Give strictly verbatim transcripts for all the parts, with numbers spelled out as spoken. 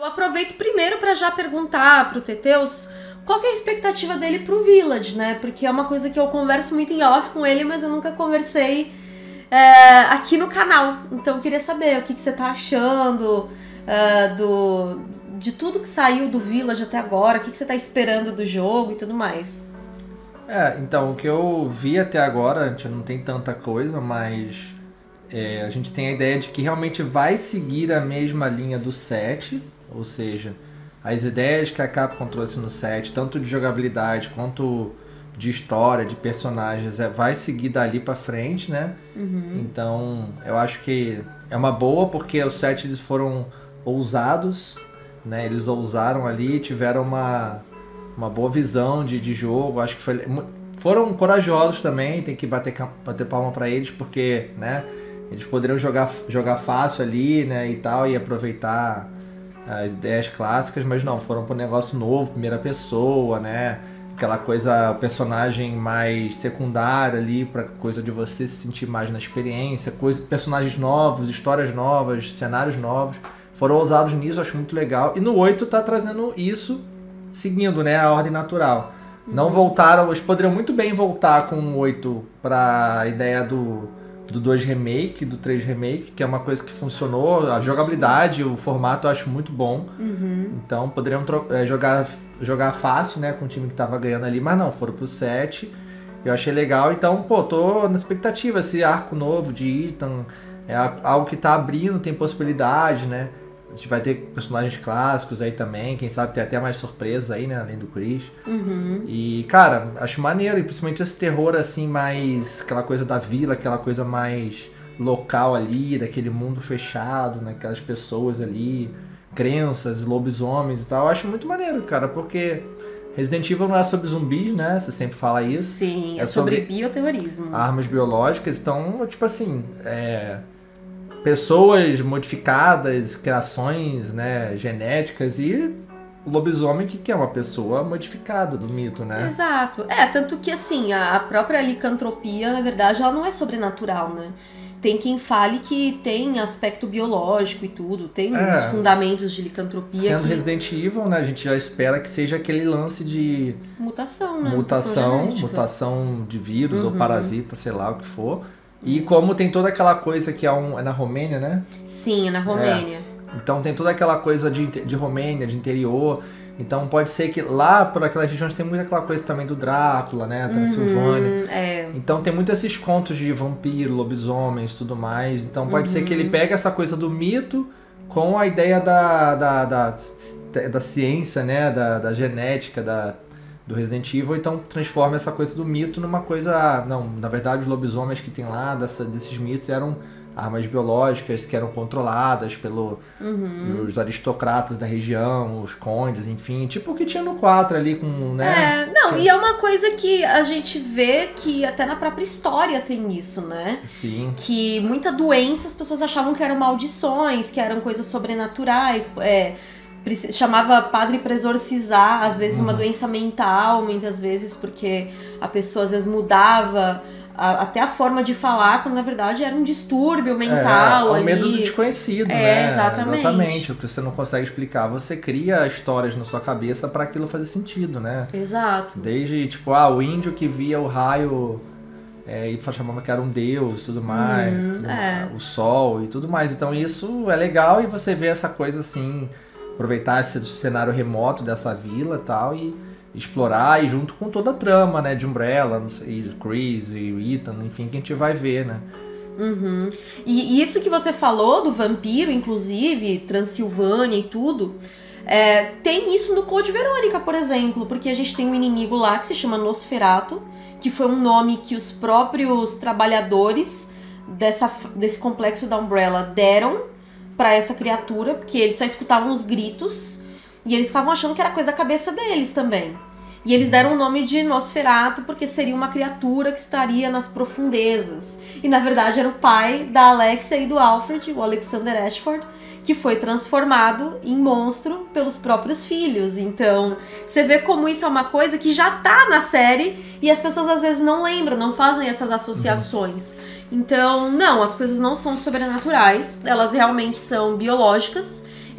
aproveito primeiro pra já perguntar pro Teteus qual que é a expectativa dele pro Village, né? Porque é uma coisa que eu converso muito em off com ele, mas eu nunca conversei é, aqui no canal. Então eu queria saber o que, que você tá achando uh, do, de tudo que saiu do Village até agora, o que, que você tá esperando do jogo e tudo mais. É, então, o que eu vi até agora, a gente não tem tanta coisa, mas é, a gente tem a ideia de que realmente vai seguir a mesma linha do sete, ou seja, as ideias que a Capcom trouxe no sete, tanto de jogabilidade quanto de história, de personagens, é, vai seguir dali pra frente, né? Uhum. Então, eu acho que é uma boa, porque os sete eles foram ousados, né? Eles ousaram ali, tiveram uma... uma boa visão de, de jogo, acho que foi, foram corajosos também, tem que bater, bater palma pra eles, porque, né, eles poderiam jogar, jogar fácil ali, né, e tal, e aproveitar as ideias clássicas, mas não, foram para um negócio novo, primeira pessoa, né, aquela coisa, personagem mais secundário ali, pra coisa de você se sentir mais na experiência, coisa, personagens novos, histórias novas, cenários novos, foram ousados nisso, acho muito legal, e no oito tá trazendo isso, seguindo, né, a ordem natural. Uhum. Não voltaram, eles poderiam muito bem voltar com o oito para a ideia do, do dois Remake, do três Remake, que é uma coisa que funcionou, a jogabilidade, o formato eu acho muito bom. Uhum. Então poderiam é, jogar, jogar fácil, né, com o time que tava ganhando ali, mas não, foram pro sete. Eu achei legal, então, pô, tô na expectativa, esse arco novo de Ethan, é algo que tá abrindo, tem possibilidade, né? A gente vai ter personagens clássicos aí também, quem sabe ter até mais surpresas aí, né, além do Chris. Uhum. E, cara, acho maneiro, e principalmente esse terror, assim, mais... aquela coisa da vila, aquela coisa mais local ali, daquele mundo fechado, né, aquelas pessoas ali, crenças, lobisomens e tal. Eu acho muito maneiro, cara, porque Resident Evil não é sobre zumbis, né, você sempre fala isso. Sim, é, é sobre, sobre bioterrorismo. Armas biológicas, então, tipo assim, é... pessoas modificadas, criações, né, genéticas, e o lobisomem que é uma pessoa modificada do mito, né? Exato. É, tanto que assim, a própria licantropia, na verdade, ela não é sobrenatural, né? Tem quem fale que tem aspecto biológico e tudo, tem é, uns fundamentos de licantropia. Sendo que... Resident Evil, né, a gente já espera que seja aquele lance de... Mutação, né? Mutação, mutação, mutação de vírus uhum. ou parasita, sei lá o que for. E como tem toda aquela coisa que é, um, é na Romênia, né? Sim, é na Romênia. É. Então tem toda aquela coisa de, de Romênia, de interior. Então pode ser que lá por aquelas regiões tem muito aquela coisa também do Drácula, né? A Transilvânia. Uhum, é. Então tem muito esses contos de vampiro, lobisomens e tudo mais. Então pode uhum. ser que ele pegue essa coisa do mito com a ideia da, da, da, da, da ciência, né? Da, da genética, da... do Resident Evil, então transforma essa coisa do mito numa coisa... Não, na verdade os lobisomens que tem lá, dessa, desses mitos, eram armas biológicas que eram controladas pelos uhum. aristocratas da região, os condes, enfim, tipo o que tinha no quatro ali com, né? É, não, que... e é uma coisa que a gente vê que até na própria história tem isso, né? Sim. Que muita doença as pessoas achavam que eram maldições, que eram coisas sobrenaturais, é... chamava padre pra exorcizar, às vezes uhum. uma doença mental, muitas vezes, porque a pessoa às vezes mudava a, até a forma de falar, quando na verdade era um distúrbio mental. É, o ali. medo do desconhecido, é, né? Exatamente. Exatamente. O que você não consegue explicar, você cria histórias na sua cabeça pra aquilo fazer sentido, né? Exato. Desde, tipo, ah, o índio que via o raio... É, e chamava que era um deus e tudo mais, hum, tudo, é. o sol e tudo mais. Então isso é legal, e você vê essa coisa assim... aproveitar esse cenário remoto dessa vila e tal, e explorar, e junto com toda a trama, né, de Umbrella, não sei, Chris e Ethan, enfim, que a gente vai ver, né. Uhum. E, e isso que você falou do vampiro, inclusive, Transilvânia e tudo, é, tem isso no Code Verônica, por exemplo, porque a gente tem um inimigo lá que se chama Nosferatu, que foi um nome que os próprios trabalhadores dessa, desse complexo da Umbrella deram pra essa criatura, porque eles só escutavam os gritos e eles ficavam achando que era coisa da cabeça deles também. E eles deram o nome de Nosferatu porque seria uma criatura que estaria nas profundezas. E na verdade era o pai da Alexia e do Alfred, o Alexander Ashford, que foi transformado em monstro pelos próprios filhos. Então, você vê como isso é uma coisa que já tá na série e as pessoas às vezes não lembram, não fazem essas associações. Então, não, as coisas não são sobrenaturais, elas realmente são biológicas.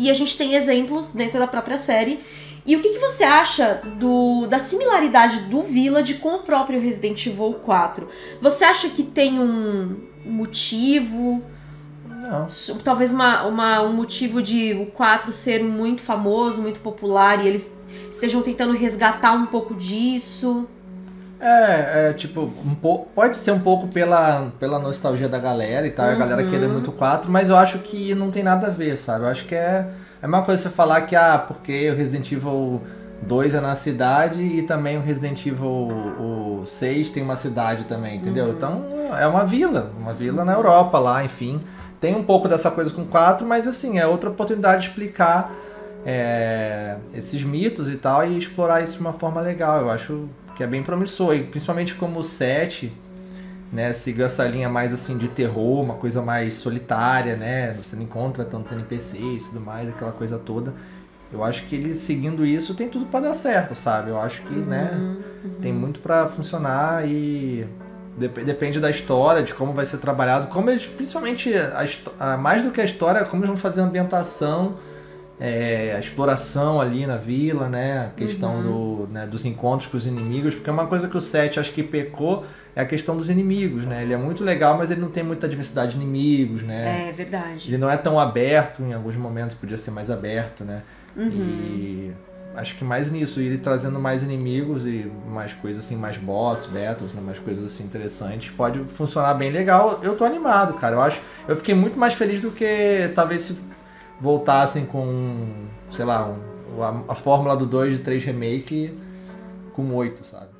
E a gente tem exemplos dentro da própria série. E o que, que você acha do, da similaridade do Village com o próprio Resident Evil quatro? Você acha que tem um motivo... Não. Talvez uma, uma, um motivo de o quatro ser muito famoso, muito popular, e eles estejam tentando resgatar um pouco disso? É, é tipo, um pouco, pode ser um pouco pela, pela nostalgia da galera e tal, uhum. A galera querer muito quatro, mas eu acho que não tem nada a ver, sabe? Eu acho que é, é uma coisa você falar que, ah, porque o Resident Evil dois é na cidade e também o Resident Evil o seis tem uma cidade também, entendeu? Uhum. Então é uma vila, uma vila na Europa lá, enfim. Tem um pouco dessa coisa com quatro, mas assim, é outra oportunidade de explicar é, esses mitos e tal e explorar isso de uma forma legal. Eu acho que é bem promissor, e principalmente como o sete, né, seguiu essa linha mais assim de terror, uma coisa mais solitária, né, você não encontra tantos N P Cs e tudo mais, aquela coisa toda. Eu acho que ele seguindo isso tem tudo pra dar certo, sabe? Eu acho que, uhum, né, uhum. tem muito pra funcionar e dep- depende da história, de como vai ser trabalhado, como eles, principalmente, a, a, mais do que a história, como eles vão fazer a ambientação, É, a exploração ali na vila, né? A questão uhum. do, né, dos encontros com os inimigos, porque é uma coisa que o sete acho que pecou é a questão dos inimigos, né? Ele é muito legal, mas ele não tem muita diversidade de inimigos, né? É verdade. Ele não é tão aberto, em alguns momentos podia ser mais aberto, né? Uhum. E acho que mais nisso, ele trazendo mais inimigos e mais coisas assim, mais boss, battles, né? Mais coisas assim interessantes, pode funcionar bem legal. Eu tô animado, cara. Eu acho, eu fiquei muito mais feliz do que talvez se voltassem com, sei lá, um, a, a fórmula do dois de três remake com oito, sabe?